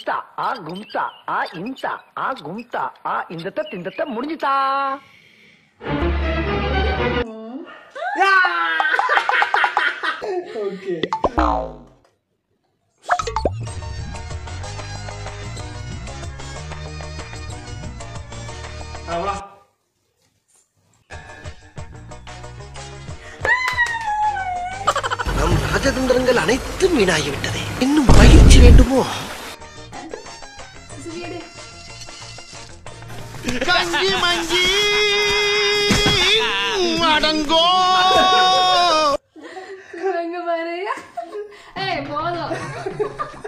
இந்தத்தா ஆ கும்தா ஆ இந்தா ஆ கும்தா ஆ இந்தத்த திந்தத்த முடிஞ்சுதா. ஓகே அவ்வளோ நம் ராஜதந்திரங்கள் அனைத்தும் வீணாகிவிட்டதே. இன்னும் பயிற்சி வேண்டுமோ? கஞ்சி மஞ்சி அடங்கோ. பாரு போதும்.